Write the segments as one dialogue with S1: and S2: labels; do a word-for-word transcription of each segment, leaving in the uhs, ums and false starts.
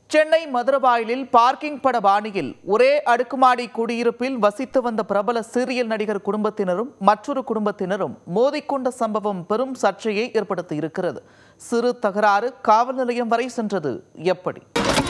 S1: Chennai மதுரவாயலில் parking பட பாணியில் ஒரே அடுக்குமாடி குடியிருப்பில் வசித்து வந்த பிரபல சீரியல் நடிகர் குடும்பத்தினரும் மற்றொரு குடும்பத்தினரும் மோதிக்கொண்ட சம்பவம் பெரும் சர்ச்சையை ஏற்படுத்தி இருக்கிறது. சிறு தகராறு காவல் நிலையம் வரை சென்றது. எப்படி?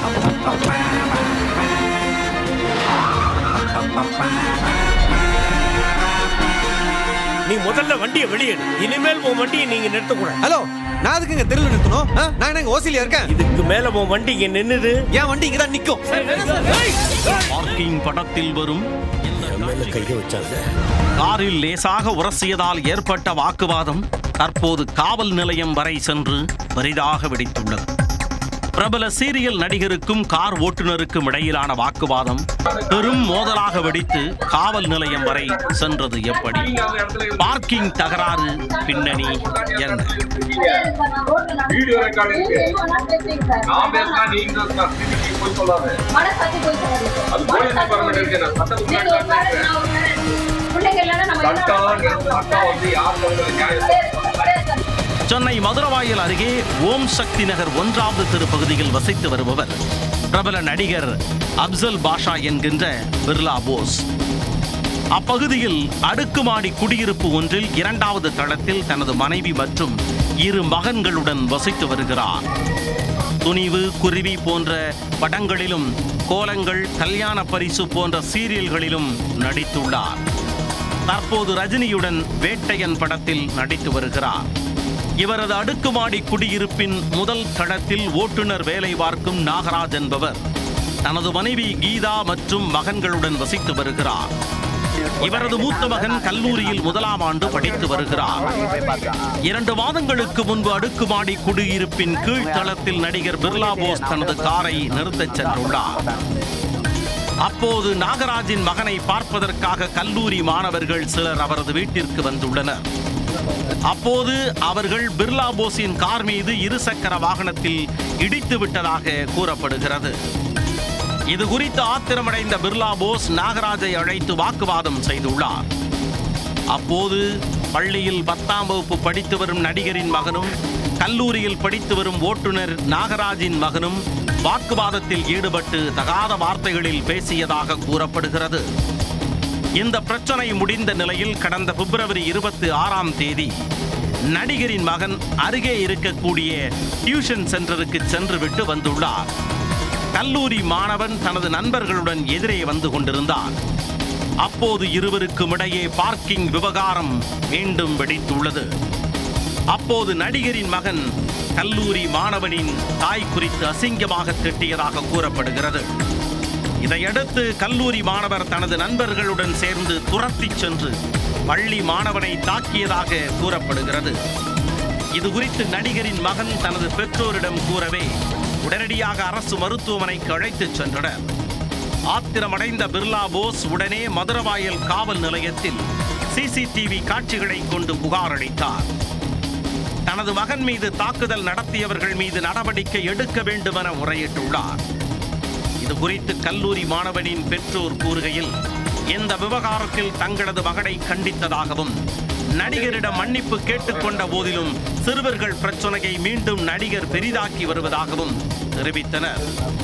S2: நீ முதல்ல வண்டியை வெளியேடு. இனிமேல் உன் வண்டியை நீங்க நிறுத்தக்கூடாது.
S3: ஹலோ, நான் அதுக்கு இங்க தெருவில் நிறுத்தணும்? நான் என்ன ஓசிலியா இருக்கேன்?
S2: இதுக்கு மேல உன் வண்டி இங்க நின்னுது.
S3: என் வண்டி இங்க தான் நிக்கும்.
S4: பார்க்கிங் படத்தில் வரும்
S2: கையை வச்சாங்க.
S4: காரில் லேசாக உரசியதால் ஏற்பட்ட வாக்குவாதம் தற்போது காவல் நிலையம் வரை சென்று பெரிதாக வெடித்துள்ளது. பிரபல சீரியல் நடிகருக்கும் கார் ஓட்டுநருக்கும் இடையிலான வாக்குவாதம் பெரும் மோதலாக வெடித்து காவல் நிலையம் வரை சென்றது. எப்படி? பார்க்கிங் தகராறு பின்னணி என்ன? சென்னை மதுரவாயல் அருகே ஓம் சக்தி நகர் ஒன்றாவது தெரு பகுதியில் வசித்து வருபவர் பிரபல நடிகர் அப்சல் பாஷா என்கின்ற பிர்லா போஸ். அப்பகுதியில் அடுக்குமாடி குடியிருப்பு ஒன்றில் இரண்டாவது தளத்தில் தனது மனைவி மற்றும் இரு மகன்களுடன் வசித்து வருகிறார். துணிவு, குருவி போன்ற படங்களிலும் கோலங்கள், கல்யாண பரிசு போன்ற சீரியல்களிலும் நடித்துள்ளார். தற்போது ரஜினியுடன் வேட்டையன் படத்தில் நடித்து வருகிறார். இவரது அடுக்குமாடி குடியிருப்பின் முதல் தளத்தில் ஓட்டுநர் வேலை பார்க்கும் நாகராஜ் என்பவர் தனது மனைவி கீதா மற்றும் மகன்களுடன் வசித்து வருகிறார். இவரது மூத்த மகன் கல்லூரியில் முதலாம் ஆண்டு படித்து வருகிறார். இரண்டு மாதங்களுக்கு முன்பு அடுக்குமாடி குடியிருப்பின் கீழ்த்தளத்தில் நடிகர் பிர்லா போஸ் தனது காரை நிறுத்தச் சென்றுள்ளார். அப்போது நாகராஜின் மகனை பார்ப்பதற்காக கல்லூரி மாணவர்கள் சிலர் அவரது வீட்டிற்கு வந்துள்ளனர். அப்போது அவர்கள் பிர்லா போஸின் கார் மீது இருசக்கர வாகனத்தில் இடித்து விட்டதாக கூறப்படுகிறது. இது குறித்து ஆத்திரமடைந்த பிர்லா போஸ் நாகராஜை அழைத்து வாக்குவாதம் செய்துள்ளார். அப்போது பள்ளியில் பத்தாம் வகுப்பு படித்து வரும் நடிகரின் மகனும் கல்லூரியில் படித்து வரும் ஓட்டுநர் நாகராஜின் மகனும் வாக்குவாதத்தில் ஈடுபட்டு தகாத வார்த்தைகளில் பேசியதாக கூறப்படுகிறது. இந்த பிரச்சனை முடிந்த நிலையில் கடந்த பிப்ரவரி இருபத்தி ஆறாம் தேதி நடிகரின் மகன் அருகே இருக்கக்கூடிய டியூஷன் சென்டருக்கு சென்று விட்டு வந்துள்ளார். கல்லூரி மாணவன் தனது நண்பர்களுடன் எதிரே வந்து கொண்டிருந்தார். அப்போது இருவருக்கும் இடையே பார்க்கிங் விவகாரம் மீண்டும் வெடித்துள்ளது. அப்போது நடிகரின் மகன் கல்லூரி மாணவனின் தாய் குறித்து அசிங்கமாக திட்டியதாக கூறப்படுகிறது. இதையடுத்து கல்லூரி மாணவர் தனது நண்பர்களுடன் சேர்ந்து துரத்தி சென்று பள்ளி மாணவனை தாக்கியதாக கூறப்படுகிறது. இது குறித்து நடிகரின் மகன் தனது பெற்றோரிடம் கூறவே உடனடியாக அரசு மருத்துவமனைக்கு அழைத்துச் சென்றனர். ஆத்திரமடைந்த பிர்லா போஸ் உடனே மதுரவாயல் காவல் நிலையத்தில் சிசிடிவி காட்சிகளை கொண்டு புகார் அளித்தார். தனது மகன் மீது தாக்குதல் நடத்தியவர்கள் மீது நடவடிக்கை எடுக்க வேண்டும் என முறையிட்டுள்ளார். இது குறித்து கல்லூரி மாணவனின் பெற்றோர் கூறுகையில் இந்த விவகாரத்தில் தங்களது மகனை கண்டித்ததாகவும் நடிகரிடம் மன்னிப்பு கேட்டுக்கொண்ட போதிலும் சிறுவர்கள் பிரச்சனையை மீண்டும் நடிகர் பெரிதாக்கி வருவதாகவும் தெரிவித்தனர்.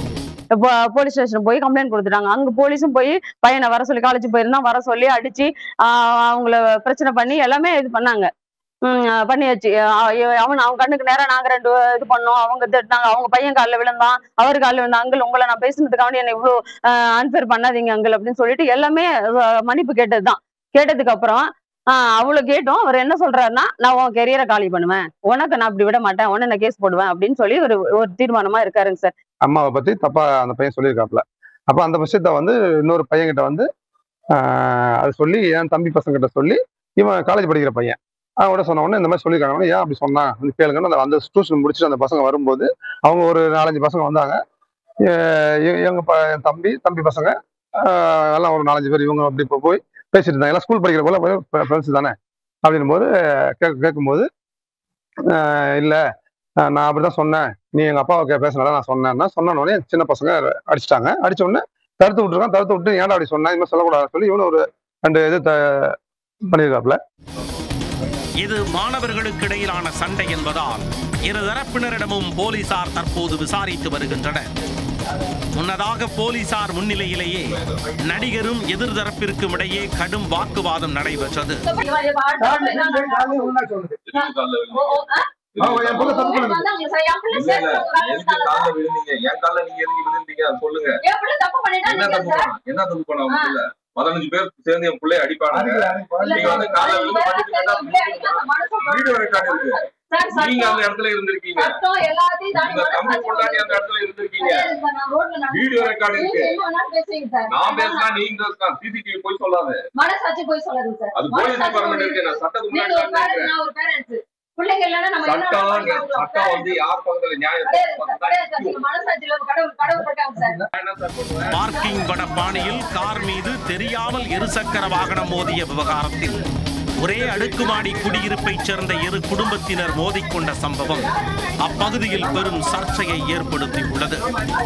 S5: போலீஸ் ஸ்டேஷன் போய் கம்ப்ளைண்ட் கொடுத்துட்டாங்க. அங்க போலீஸும் போய் பையனை வர சொல்லி, காலேஜ் போயிருந்தா வர சொல்லி அடிச்சு அவங்கள பிரச்சனை பண்ணி எல்லாமே இது பண்ணாங்க, பண்ணியாச்சு. அவன் அவன் கண்ணுக்கு நேரம் நாங்க ரெண்டு இது பண்ணோம். அவங்க திட்டாங்க, அவங்க பையன் காலில் விழுந்தான், அவரு காலில் விழுந்தான். அங்கிள், உங்களை நான் பேசுனதுக்காக என்ன இவ்வளவு அன்ஃபேர் பண்ணாதீங்க அங்கிள் அப்படின்னு சொல்லிட்டு எல்லாமே மன்னிப்பு கேட்டதுதான். கேட்டதுக்கு அப்புறம் ஆஹ் அவ்வளவு கேட்டோம். அவர் என்ன சொல்றாருன்னா, நான் உன் கெரியரை காலி பண்ணுவேன், உனக்கு நான் அப்படி விட மாட்டேன், உன்ன நான் கேஸ் போடுவேன் அப்படின்னு சொல்லி ஒரு ஒரு தீர்மானமா இருக்காருங்க சார்.
S6: அம்மாவை பத்தி தப்பா அந்த பையன் சொல்லியிருக்காப்புல. அப்ப அந்த விஷயத்த வந்து இன்னொரு பையன் கிட்ட வந்து ஆஹ் அது சொல்லி என் தம்பி பசங்க கிட்ட சொல்லி இவன் காலேஜ் படிக்கிற பையன் அவங்களோட சொன்ன உடனே இந்த மாதிரி சொல்லியிருக்காங்க. ஏன் அப்படி சொன்னா வந்து கேளுங்கன்னு அந்த அந்த டியூஷன் முடிச்சுட்டு அந்த பசங்க வரும்போது அவங்க ஒரு நாலஞ்சு பசங்க வந்தாங்க. எங்க என் தம்பி தம்பி பசங்க எல்லாம் ஒரு நாலஞ்சு பேர் இவங்க அப்படி இப்போ போய் பேசிட்டு இருந்தாங்க. எல்லாம் ஸ்கூல் படிக்கிற போல ஃப்ரெண்ட்ஸ் தானே அப்படின்னும் போது கேட்க கேட்கும்போது இல்லை நான் அப்படிதான் சொன்னேன், நீ எங்க அப்பாவை பேசினால நான் சொன்னேன்னா சொன்னோடனே சின்ன பசங்க அடிச்சிட்டாங்க. அடிச்ச உடனே தடுத்து விட்டுருக்கான். தடுத்து விட்டு ஏன்டா அப்படி சொன்னா, இது மாதிரி சொல்லக்கூடாதுன்னு சொல்லி இவனு ஒரு ரெண்டு இது பண்ணியிருக்காப்புல.
S4: இது மாணவர்களுக்கு இடையிலான சண்டை என்பதால் இரு தரப்பினரிடமும் போலீசார் தற்போது விசாரித்து வருகின்றனர். முன்னதாக போலீசார் முன்னிலையிலேயே நடிகரும் எதிர்தரப்பிற்கும் இடையே கடும் வாக்குவாதம் நடைபெற்றது.
S7: பதினஞ்சு பேர் சேர்ந்து என் பிள்ளைய அடிப்பாங்க. நீங்க வந்து காலையில இருந்து வீடியோ ரெக்கார்டு இருக்கு. நீங்க அந்த இடத்துல இருந்திருக்கீங்க. இந்த தம்பி பொண்டாட்டி அந்த இடத்துல இருந்திருக்கீங்க. வீடியோ ரெக்கார்டு இருக்கு. நான் பேசினா நீங்க பேசலாம். சிசிடிவி போய் சொல்லாது. மனசாட்சி போய் சொல்லாது சார். அது போலீஸ் டிபார்ட்மெண்ட் இருக்கு. நான் சட்டத்துக்கு முன்னாடி நான் ஒரு பேரண்ட்ஸ். பிள்ளைங்க இல்லனா நம்ம சட்டம் சட்டம் வந்து யார் பக்கத்துல நியாயம் மனசாட்சியில கடவுள் கடவுள் இருக்காங்க சார்.
S4: பார்க்கிங் பட பாணியில் கார் மீது தெரியாமல் இருசக்கர வாகனம் மோதிய விவகாரத்தில் ஒரே அடுக்குமாடி குடியிருப்பைச் சேர்ந்த இரு குடும்பத்தினர் மோதிக்கொண்ட சம்பவம் அப்பகுதியில் பெரும் சர்ச்சையை ஏற்படுத்தியுள்ளது.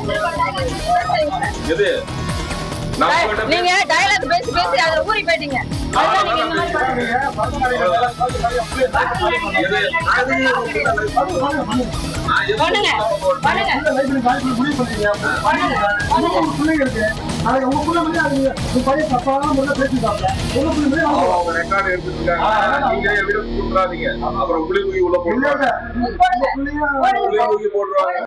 S5: நீங்க டயலாக் பேசி பேசி அதுல ஊறி போயிட்டீங்க.
S7: அப்புறம்